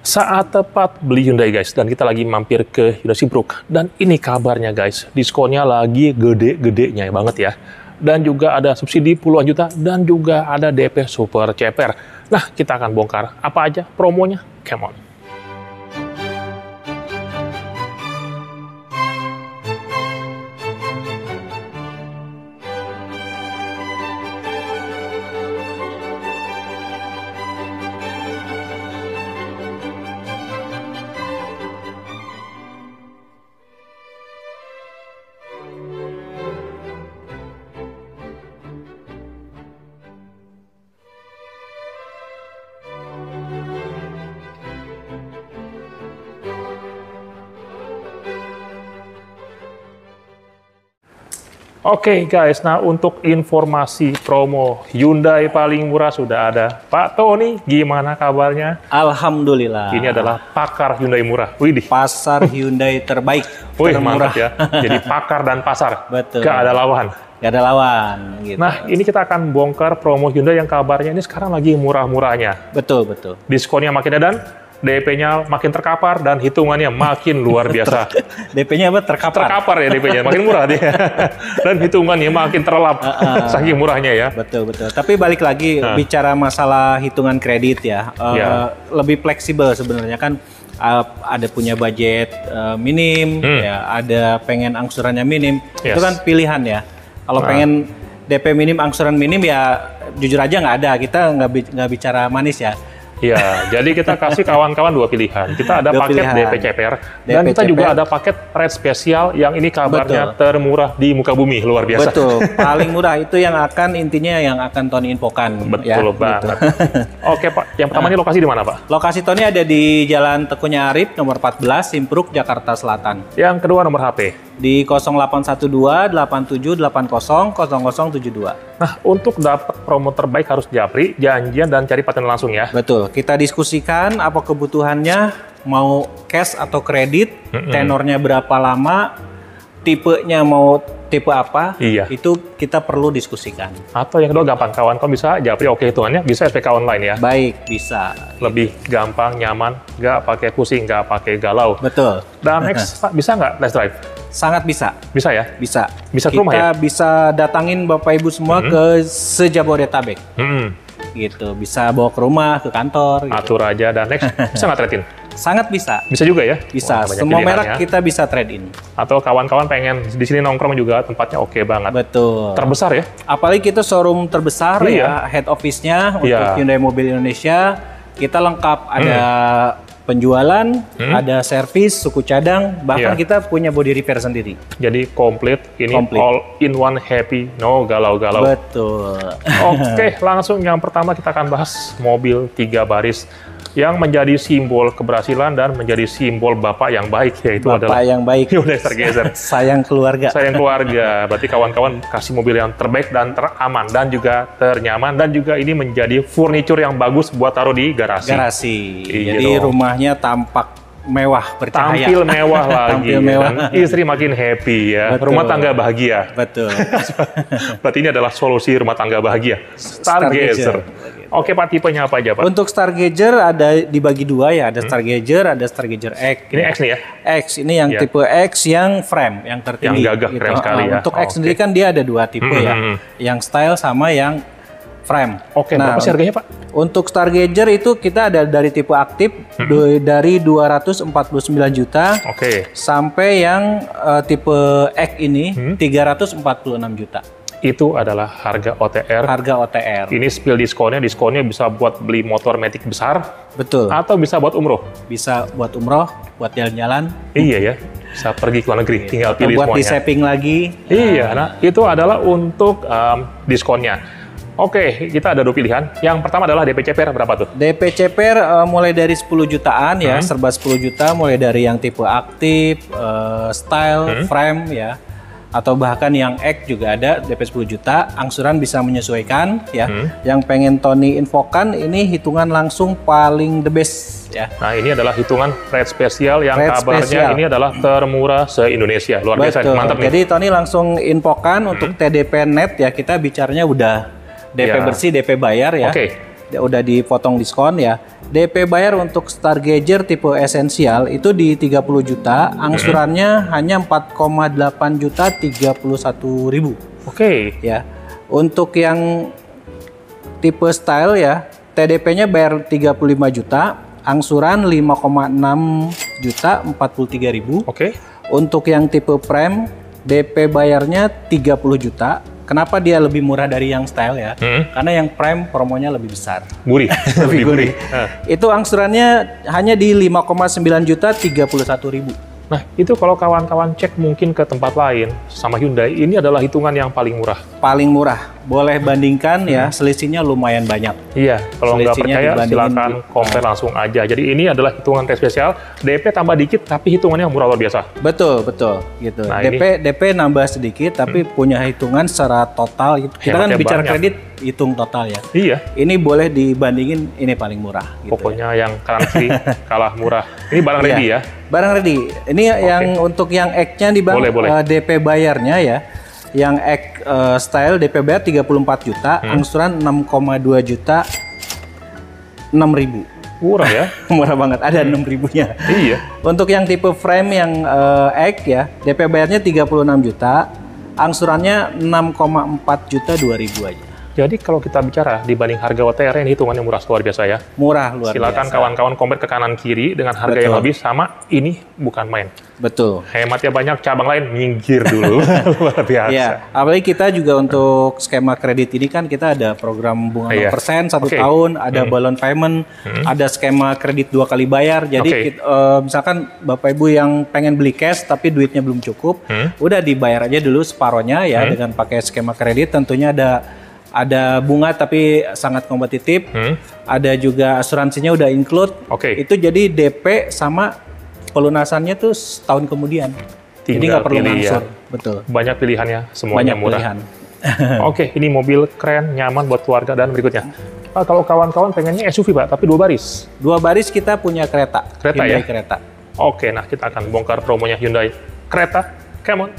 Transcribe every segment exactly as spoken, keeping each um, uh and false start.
Saat tepat beli Hyundai guys, dan kita lagi mampir ke Hyundai Simpruk. Dan ini kabarnya guys, diskonnya lagi gede-gedenya banget ya. Dan juga ada subsidi puluhan juta, dan juga ada D P super ceper. Nah, kita akan bongkar apa aja promonya, come on. Oke okay, guys, nah untuk informasi promo Hyundai paling murah sudah ada. Pak Tony, gimana kabarnya? Alhamdulillah. Ini adalah pakar Hyundai murah. Widih. Pasar Hyundai terbaik, Wih, termurah. Mantap ya. Jadi pakar dan pasar. Betul. Gak ada lawan. Gak ada lawan. Gitu. Nah, ini kita akan bongkar promo Hyundai yang kabarnya ini sekarang lagi murah-murahnya. Betul, betul. Diskonnya makin edan, D P-nya makin terkapar, dan hitungannya makin luar biasa. D P-nya apa? Terkapar? Terkapar ya D P-nya, makin murah dia. Dan hitungannya makin terlap, uh, uh, saking murahnya ya. Betul, betul. Tapi balik lagi, uh. bicara masalah hitungan kredit ya, uh, yeah. lebih fleksibel sebenarnya kan. Uh, ada punya budget uh, minim, hmm. ya, ada pengen angsurannya minim, yes. Itu kan pilihan ya. Kalau nah. pengen D P minim, angsuran minim ya jujur aja nggak ada, kita nggak nggak bicara manis ya. Iya, jadi kita kasih kawan-kawan dua pilihan. Kita ada dua paket pilihan. D P ceper, dan kita juga ada paket rate spesial yang ini kabarnya Betul. termurah di muka bumi, luar biasa. Betul, paling murah itu yang akan intinya yang akan Tony infokan. Betul ya, banget. Gitu. Oke Pak, yang pertama ini lokasi di mana Pak? Lokasi Tony ada di Jalan Tekunya Arif, nomor empat belas, Simpruk, Jakarta Selatan. Yang kedua nomor H P? Di nol delapan satu dua, delapan tujuh delapan nol, nol nol tujuh dua. Nah, untuk dapat promo terbaik harus japri, janjian, dan cari paten langsung ya. Betul, kita diskusikan apa kebutuhannya, mau cash atau kredit, mm-hmm. tenornya berapa lama, tipenya mau tipe apa, iya. Itu kita perlu diskusikan. Atau yang kedua gampang, kawan kawan bisa japri, oke hitungannya bisa S P K online ya. Baik, bisa. Lebih gitu. Gampang, nyaman, nggak pakai pusing, nggak pakai galau. Betul. Dan next, bisa nggak test drive? Sangat bisa. Bisa ya? Bisa. Bisa ke rumah ya? Kita bisa datangin Bapak Ibu semua mm-hmm. ke sejabodetabek. Mm-hmm. Gitu, bisa bawa ke rumah, ke kantor. Gitu. Atur aja, dan next, bisa nggak trade-in? Sangat bisa. Bisa juga ya? Bisa. Wah, semua merek kita bisa trade-in. Atau kawan-kawan pengen di sini nongkrong juga, tempatnya oke banget. Betul. Terbesar ya? Apalagi kita showroom terbesar iya. ya, head office-nya untuk iya. Hyundai Mobil Indonesia. Kita lengkap, ada hmm. penjualan, hmm. ada servis, suku cadang, bahkan yeah. kita punya body repair sendiri. Jadi komplit, ini komplit. All in one happy, no galau-galau. Betul. Oke, langsung yang pertama kita akan bahas mobil tiga baris yang menjadi simbol keberhasilan dan menjadi simbol bapak yang baik, yaitu bapak adalah yang baik. Hyundai Stargazer. Sayang keluarga. Sayang keluarga. Berarti kawan-kawan kasih mobil yang terbaik dan teraman dan juga ternyaman, dan juga ini menjadi furniture yang bagus buat taruh di garasi. Garasi. Iya Jadi dong. Rumahnya tampak mewah, bercahaya. Tampil mewah lagi. Tampil mewah. Dan istri makin happy ya. Betul. Rumah tangga bahagia. Betul. Berarti ini adalah solusi rumah tangga bahagia. Stargazer. Stargazer. Oke Pak, tipenya apa aja Pak? Untuk Stargazer ada dibagi dua ya. Ada hmm. Stargazer, ada Stargazer X. Ini X nih ya? X, ini yang ya. tipe X yang frame, yang tertinggi. Yang gagah, gitu. Keren sekali ya. Untuk X okay. sendiri kan dia ada dua tipe hmm. ya. Yang style sama yang frame. Oke, nah, berapa sih harganya Pak? Untuk Stargazer itu kita ada dari tipe aktif hmm. dari dua ratus empat puluh sembilan juta Oke. sampai yang uh, tipe X ini hmm. tiga ratus empat puluh enam juta. Itu adalah harga O T R. Harga O T R. Ini spill diskonnya, diskonnya bisa buat beli motor matic besar. Betul. Atau bisa buat umroh. Bisa buat umroh, buat jalan-jalan. Iya ya, bisa pergi ke luar negeri, tinggal pilih buat semuanya. Buat di-saving lagi. Iya, nah itu adalah untuk um, diskonnya. Oke, kita ada dua pilihan. Yang pertama adalah D P ceper, berapa tuh? D P ceper uh, mulai dari sepuluh jutaan ya, hmm. serba sepuluh juta, mulai dari yang tipe aktif, uh, style, hmm. frame ya. Atau bahkan yang X juga ada D P sepuluh juta, angsuran bisa menyesuaikan ya. Hmm. Yang pengen Tony infokan ini hitungan langsung paling the best ya. Nah, ini adalah hitungan rate spesial yang rate kabarnya spesial. Ini adalah termurah se-Indonesia. Luar biasa, mantap nih. Jadi Tony langsung infokan hmm. untuk T D P net ya, kita bicaranya udah D P ya. bersih, D P bayar ya. Oke. Okay. udah dipotong diskon ya. D P bayar untuk Stargazer tipe esensial itu di tiga puluh juta, angsurannya hmm. hanya empat koma delapan juta tiga puluh satu ribu. Oke. Okay. Ya. Untuk yang tipe style ya, T D P-nya bayar tiga puluh lima juta, angsuran lima koma enam juta empat puluh tiga ribu. Oke. Okay. Untuk yang tipe prime, D P bayarnya tiga puluh juta. Kenapa dia lebih murah dari yang style ya? Hmm. Karena yang prime promonya lebih besar. Gurih. lebih gurih. Itu angsurannya hanya di lima koma sembilan juta tiga puluh satu ribu. Nah, itu kalau kawan-kawan cek mungkin ke tempat lain sama Hyundai, ini adalah hitungan yang paling murah. Paling murah. Boleh bandingkan hmm. ya, selisihnya lumayan banyak. Iya, kalau nggak percaya silakan compare langsung aja. Jadi ini adalah hitungan tes spesial, D P tambah dikit tapi hitungannya murah luar biasa. Betul, betul. Gitu. Nah, D P ini. D P nambah sedikit tapi hmm. punya hitungan secara total. Gitu. Kita kan bicara banyak. Kredit, hitung total ya. Iya. Ini boleh dibandingin, ini paling murah. Gitu Pokoknya ya. yang kanan kiri kalah murah. Ini barang ready iya. ya? Barang ready. Ini okay. yang untuk yang X-nya di bang, boleh, boleh. Uh, D P bayarnya ya. Yang X uh, style D P bayar tiga puluh empat juta, hmm. angsuran enam koma dua juta enam ribu. Murah ya? Murah banget, ada enam ribunya. Iya. Untuk yang tipe frame yang uh, X ya, D P bayarnya tiga puluh enam juta, angsurannya enam koma empat juta dua ribu aja. Jadi kalau kita bicara dibanding harga O T R ini hitungannya murah luar biasa ya. Murah luar Silakan biasa. Silakan kawan-kawan compare ke kanan kiri dengan harga Betul. Yang lebih sama, ini bukan main. Betul. Hematnya banyak, cabang lain minggir dulu. Luar biasa. Ya, apalagi kita juga untuk skema kredit ini kan kita ada program bunga nol persen satu okay. tahun, ada hmm. balloon payment, hmm. ada skema kredit dua kali bayar. Jadi okay. kita, uh, misalkan Bapak Ibu yang pengen beli cash tapi duitnya belum cukup, hmm. udah dibayar aja dulu separohnya ya hmm. dengan pakai skema kredit. Tentunya ada ada bunga tapi sangat kompetitif, hmm. ada juga asuransinya udah include, okay. itu jadi D P sama pelunasannya tuh setahun kemudian. Tinggal jadi nggak perlu ngangsur, ya. Betul. Banyak pilihannya, semuanya Banyak murah. Pilihan. Oke, okay, ini mobil keren, nyaman buat keluarga dan berikutnya. Pak, kalau kawan-kawan pengennya S U V Pak, tapi dua baris. Dua baris kita punya kereta. Kereta Hyundai ya? Kereta. Oke, okay, nah kita akan bongkar promonya Hyundai Kereta. Come on.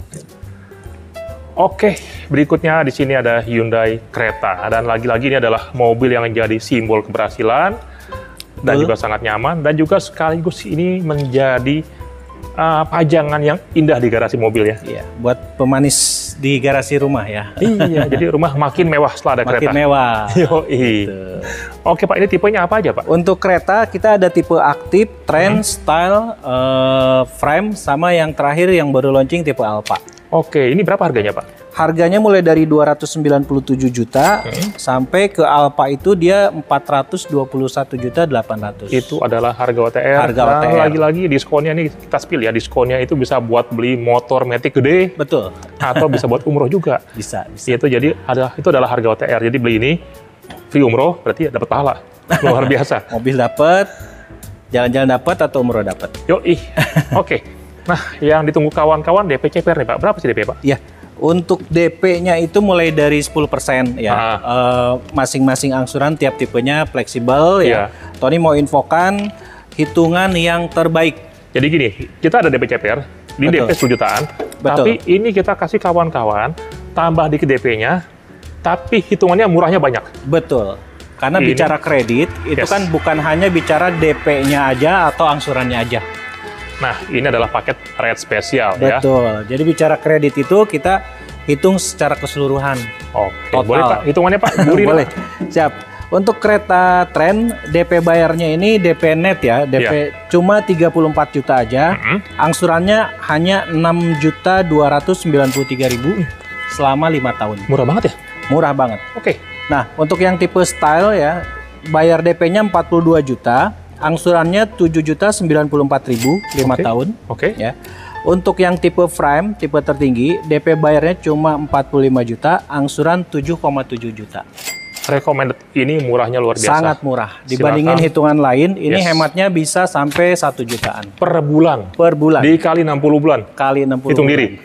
Oke, berikutnya di sini ada Hyundai Creta, dan lagi-lagi ini adalah mobil yang menjadi simbol keberhasilan dan Betul. Juga sangat nyaman, dan juga sekaligus ini menjadi uh, pajangan yang indah di garasi mobil ya. Iya, buat pemanis di garasi rumah ya. Iya, jadi rumah makin mewah setelah ada makin Creta. Makin mewah. Yoi. Gitu. Oke Pak, ini tipenya apa aja Pak? Untuk kereta kita ada tipe aktif, trend, hmm. style, uh, frame, sama yang terakhir yang baru launching tipe Alpha. Oke, ini berapa harganya Pak? Harganya mulai dari dua ratus sembilan puluh tujuh juta hmm. sampai ke Alpha itu dia empat ratus dua puluh satu juta delapan ratus. Itu adalah harga O T R. Harga O T R. Lagi-lagi diskonnya nih kita spill ya, diskonnya itu bisa buat beli motor Matic gede. Betul. Atau bisa buat umroh juga. Bisa, bisa. Itu jadi ada itu adalah harga O T R. Jadi beli ini free umroh berarti dapat pahala. Luar biasa. Mobil dapat, jalan-jalan dapat atau umroh dapat. Yoi. Oke. Okay. Nah, yang ditunggu kawan-kawan D P C P R nih Pak. Berapa sih D P Pak? Iya. Untuk D P-nya itu mulai dari sepuluh persen ya. Masing-masing uh, angsuran tiap tipenya fleksibel ya. Yeah. Tony mau infokan hitungan yang terbaik. Jadi gini, kita ada D P C P R di Betul. D P sepuluh jutaan. Betul. Tapi ini kita kasih kawan-kawan tambah dikit D P-nya, tapi hitungannya murahnya banyak. Betul. Karena ini, bicara kredit itu yes. kan bukan hanya bicara D P-nya aja atau angsurannya aja. Nah, ini adalah paket rate spesial Betul. ya. Betul. Jadi bicara kredit itu kita hitung secara keseluruhan. Oke, total. Boleh Pak, hitungannya Pak? Boleh. Siap. Untuk kereta tren, D P bayarnya ini D P net ya. D P yeah. cuma tiga puluh empat juta aja. Mm-hmm. Angsurannya hanya enam juta dua ratus sembilan puluh tiga ribu selama lima tahun. Murah banget ya? Murah banget. Oke. Okay. Nah, untuk yang tipe style ya, bayar D P-nya empat puluh dua juta. Angsurannya tujuh juta sembilan puluh empat ribu lima okay. tahun. Oke. Okay. Ya. Untuk yang tipe frame, tipe tertinggi, D P bayarnya cuma empat puluh lima juta, angsuran tujuh koma tujuh juta. Recommended ini murahnya luar biasa. Sangat murah. Dibandingin Silakan. hitungan lain, ini yes. hematnya bisa sampai satu jutaan. Per bulan? Per bulan. Dikali enam puluh bulan? Kali enam puluh Hitung bulan. diri.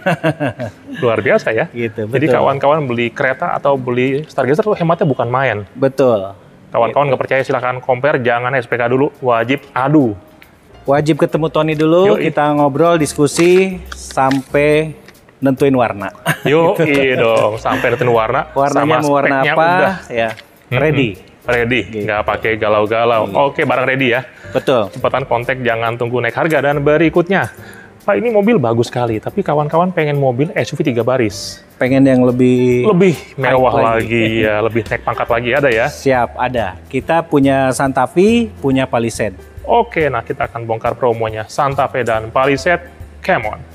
Luar biasa ya. Gitu, Jadi kawan-kawan beli kereta atau beli Stargazer tuh hematnya bukan main. Betul. Kawan-kawan nggak percaya silahkan compare, jangan S P K dulu, wajib adu. Wajib ketemu Tony dulu, Yoi. kita ngobrol, diskusi, sampai nentuin warna. Yo, iya dong, sampai nentuin warna. Warnanya mau warna apa, udah. ya ready. ready, Gitu. nggak pakai galau-galau. Gitu. Oke, barang ready ya. Betul. Cepetan kontak, jangan tunggu naik harga. Dan berikutnya, Pak, ini mobil bagus sekali, tapi kawan-kawan pengen mobil S U V tiga baris. Pengen yang lebih Lebih mewah lagi, lagi. ya, lebih naik pangkat lagi, ada ya? siap, ada. Kita punya Santa Fe, punya Palisade. Oke, nah kita akan bongkar promonya Santa Fe dan Palisade. Come on.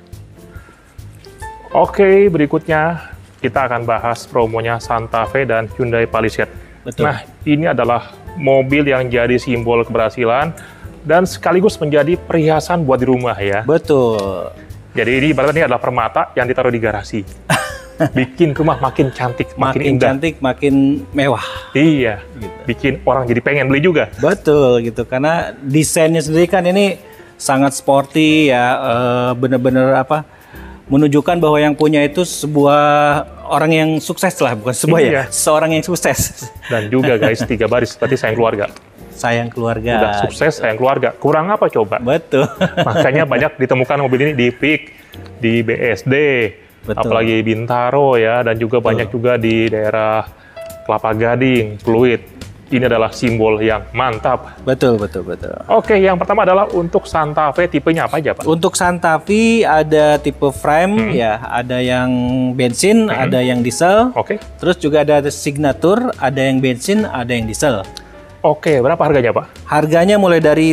Oke, berikutnya kita akan bahas promonya Santa Fe dan Hyundai Palisade. Betul. Nah, ini adalah mobil yang jadi simbol keberhasilan dan sekaligus menjadi perhiasan buat di rumah ya. Betul. Jadi ini ibaratnya ini adalah permata yang ditaruh di garasi. Bikin rumah makin cantik, makin, Makin indah. cantik, makin mewah. Iya, Gitu. bikin orang jadi pengen beli juga. Betul gitu, karena desainnya sendiri kan ini sangat sporty ya, eh, bener-bener apa, menunjukkan bahwa yang punya itu sebuah orang yang sukses lah, bukan sebuah Iya. ya, seorang yang sukses. Dan juga guys, tiga baris, berarti sayang keluarga. Sayang keluarga. Udah sukses, sayang keluarga. Kurang apa coba? Betul. Makanya banyak ditemukan mobil ini di P I K, di B S D, Betul. apalagi Bintaro ya, dan juga Betul. banyak juga di daerah Kelapa Gading, Pluit. Ini adalah simbol yang mantap. Betul, betul, betul. Oke, yang pertama adalah untuk Santa Fe, tipenya apa aja Pak? Untuk Santa Fe ada tipe frame Hmm. ya, ada yang bensin, Hmm. ada yang diesel. Oke, Terus juga ada signature, ada yang bensin, ada yang diesel. oke, berapa harganya Pak? Harganya mulai dari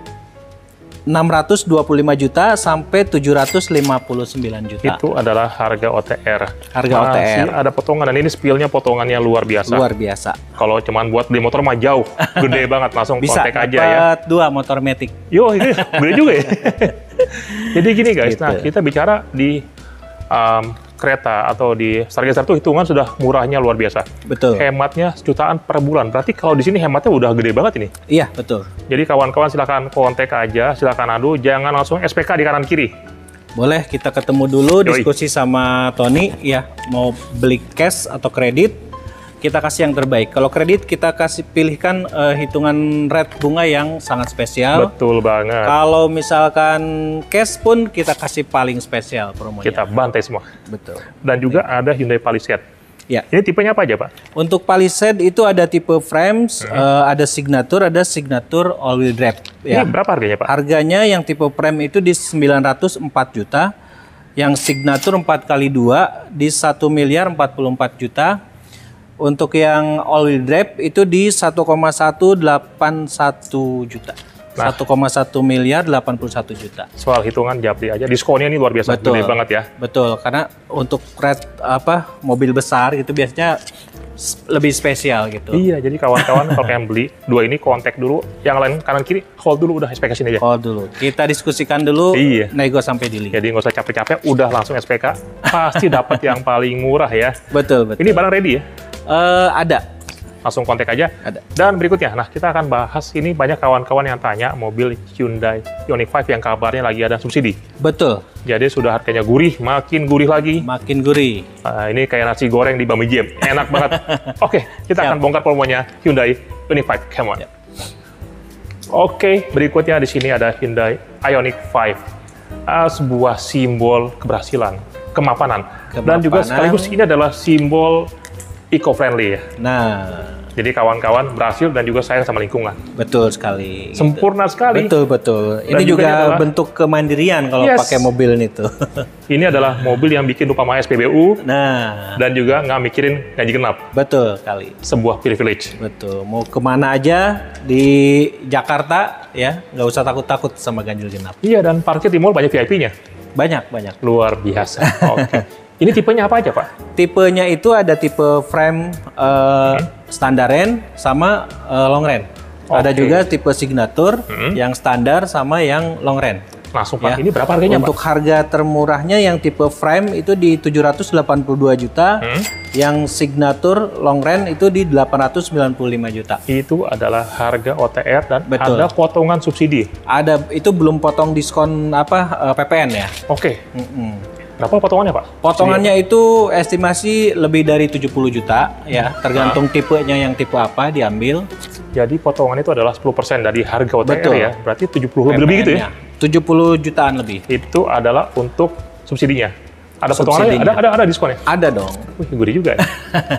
enam ratus dua puluh lima juta sampai tujuh ratus lima puluh sembilan juta. Itu adalah harga O T R. Harga O T R. Masih ada potongan, dan ini spillnya potongannya luar biasa. Luar biasa. Kalau cuman buat beli motor mah jauh, gede banget, langsung Bisa kontak aja ya. dapat dua motor Matic. Yo, ini gede juga ya. Jadi gini guys, Gitu. nah kita bicara di um, kereta atau di Stargazer itu hitungan sudah murahnya luar biasa. Betul. Hematnya sejutaan per bulan. Berarti kalau di sini hematnya udah gede banget ini. Iya, betul. Jadi kawan-kawan silakan kontak aja, silakan adu, jangan langsung S P K di kanan kiri. Boleh kita ketemu dulu, Yoi. diskusi sama Tony ya, mau beli cash atau kredit. Kita kasih yang terbaik. Kalau kredit kita kasih pilihkan eh, hitungan rate bunga yang sangat spesial. Betul banget. Kalau misalkan cash pun kita kasih paling spesial promonya. Kita bantai semua. Betul. Dan juga ada Hyundai Palisade. Ya. Ini tipenya apa aja Pak? Untuk Palisade itu ada tipe frames, Hmm. eh, ada signature, ada signature all wheel drive. Ya. Ini berapa harganya Pak? Harganya yang tipe frame itu di sembilan ratus empat juta, yang signature empat kali dua di satu miliar empat puluh empat juta. Untuk yang all wheel drive itu di satu koma satu delapan satu juta. Nah. satu koma satu miliar delapan puluh satu juta. Soal hitungan japri aja, diskonnya ini luar biasa, Betul. gede banget ya. Betul, karena untuk rate apa mobil besar itu biasanya s- lebih spesial gitu. Iya, jadi kawan-kawan kalau pengen beli dua ini kontak dulu, yang lain kanan kiri hold dulu, udah S P K sini aja. Oh dulu, kita diskusikan dulu, Iya. nego sampai di link. Jadi nggak usah capek-capek, udah langsung S P K, pasti dapat yang paling murah ya. Betul betul. Ini barang ready ya, Eh, ada, langsung kontak aja. ada. Dan berikutnya, nah kita akan bahas ini banyak kawan-kawan yang tanya mobil Hyundai Ioniq lima yang kabarnya lagi ada subsidi. Betul, Jadi sudah harganya gurih, makin gurih lagi. makin gurih. Nah, ini kayak nasi goreng di Bami Jam, enak banget. Oke, kita akan Siap. bongkar promonya Hyundai Ioniq lima, come on. Siap. Oke, berikutnya di sini ada Hyundai Ioniq lima, Ah, sebuah simbol keberhasilan, kemapanan, dan juga Kemapanan. sekaligus ini adalah simbol eco-friendly ya. Nah, Jadi kawan-kawan berhasil dan juga sayang sama lingkungan. betul sekali. gitu. Sempurna sekali. Betul betul. Dan Ini juga juga ini adalah- bentuk kemandirian kalau Yes. pakai mobil ini tuh. Ini adalah mobil yang bikin lupa sama S P B U Nah, dan juga nggak mikirin ganjil genap. betul sekali. Sebuah privilege. Betul. Mau kemana aja di Jakarta ya, nggak usah takut-takut sama ganjil genap. Iya, dan parkir di mall banyak V I P-nya. Banyak banyak. Luar biasa. Oke. Ini tipenya apa aja, Pak? Tipenya itu ada tipe frame eh, standar range sama eh, long range. Ada Oke. juga tipe signature Hmm. yang standar sama yang long range. Langsung, Pak. Ya. Ini berapa harganya, Untuk Pak? harga termurahnya yang tipe frame itu di tujuh ratus delapan puluh dua juta, Hmm. yang signature long range itu di delapan ratus sembilan puluh lima juta. Itu adalah harga O T R dan Betul. ada potongan subsidi. Ada itu belum potong diskon apa eh, P P N ya. Oke. Mm-mm. Berapa potongannya, Pak? Potongannya itu estimasi lebih dari tujuh puluh juta ya, tergantung tipenya yang tipe apa diambil. Jadi potongan itu adalah sepuluh persen dari harga O T R Betul. ya. Berarti tujuh puluh lebih, lebih gitu ya. tujuh puluh jutaan lebih. Itu adalah untuk subsidinya. Ada Subsidinya. potongannya? Ada ada ada diskonnya. Ada dong. Wih, gurih juga. Ya.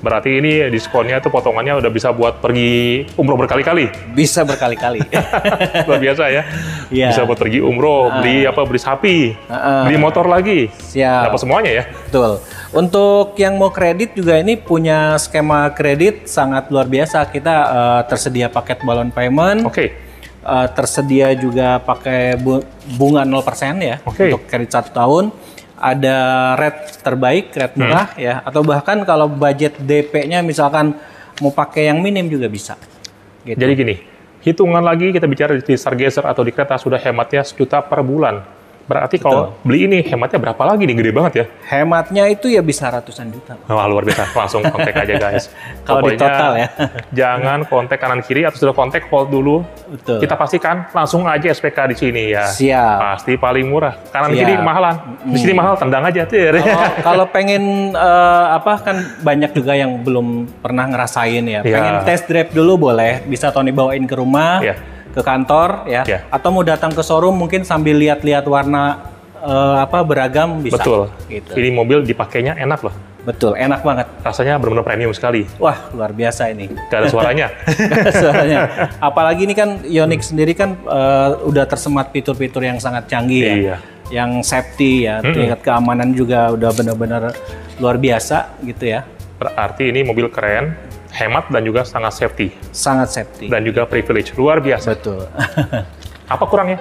Berarti ini diskonnya tuh potongannya udah bisa buat pergi umroh berkali-kali. Bisa berkali-kali. Luar biasa ya. Yeah. Bisa buat pergi umroh, uh. beli apa, beli sapi, uh. beli motor lagi. Siap. Dapat semuanya ya. Betul. Untuk yang mau kredit juga ini punya skema kredit sangat luar biasa. Kita uh, tersedia paket balon payment. Oke. Okay. Uh, tersedia juga pakai bu bunga nol persen ya. Okay. Untuk kredit satu tahun. Ada rate terbaik, rate murah hmm. ya, atau bahkan kalau budget D P-nya misalkan mau pakai yang minim juga bisa. Gitu. Jadi gini, hitungan lagi kita bicara di Stargazer atau di kereta sudah hematnya sejuta per bulan. Berarti Betul. Kalau beli ini hematnya berapa lagi nih? Gede banget ya? Hematnya itu ya bisa ratusan juta. Wah, luar biasa. Langsung kontak aja guys. Kalau di total ya. Jangan kontak kanan kiri atau sudah kontak hold dulu. Betul. Kita pastikan langsung aja S P K di sini ya. Siap. Pasti paling murah. Kanan Siap. kiri kemahalan. Di sini mahal, tendang aja. Kalau, kalau pengen uh, apa kan banyak juga yang belum pernah ngerasain ya. ya. Pengen test drive dulu boleh. Bisa Tony bawain ke rumah. Ya. Ke kantor ya, yeah. atau mau datang ke showroom mungkin sambil lihat-lihat warna uh, apa beragam bisa. Betul. Gitu. Ini mobil dipakainya enak loh. Betul, enak banget. Rasanya benar-benar premium sekali. Wah, luar biasa ini. Gak ada suaranya. Gak ada suaranya. Apalagi ini kan Ioniq sendiri kan uh, udah tersemat fitur-fitur yang sangat canggih iya. ya. Yang safety ya, mm-hmm. tingkat keamanan juga udah benar-benar luar biasa gitu ya. Berarti ini mobil keren, hemat dan juga sangat safety. Sangat safety. Dan juga privilege, luar biasa. Betul. Apa kurangnya?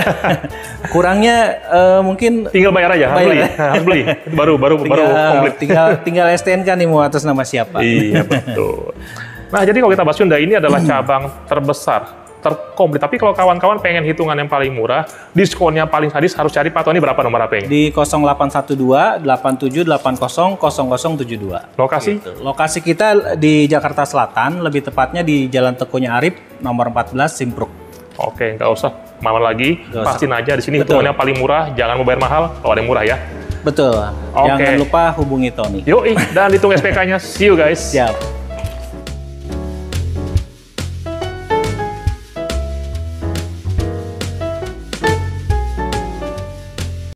Kurangnya uh, mungkin tinggal bayar aja, harus beli. Harus beli. Baru baru tinggal, baru komplit. Tinggal tinggal S T N K nih mau atas nama siapa. Iya, betul. Nah, jadi kalau kita bahas Hyundai ini adalah cabang terbesar, terkomplit. Tapi kalau kawan-kawan pengen hitungan yang paling murah, diskonnya paling sadis harus cari Pak Tony berapa nomor H P-nya? Di nol delapan satu dua delapan tujuh delapan nol nol nol nol tujuh dua. Lokasi? Gitu. Lokasi kita di Jakarta Selatan, lebih tepatnya di Jalan Tekunya Arif, nomor empat belas, Simpruk. Oke, nggak usah malam lagi. Gak Pastiin usah. Aja di sini Betul. hitungannya paling murah. Jangan mau bayar mahal kalau ada yang murah ya. Betul. Oke. Jangan lupa hubungi Tony. Yoi, dan hitung S P K-nya. See you guys. Siap.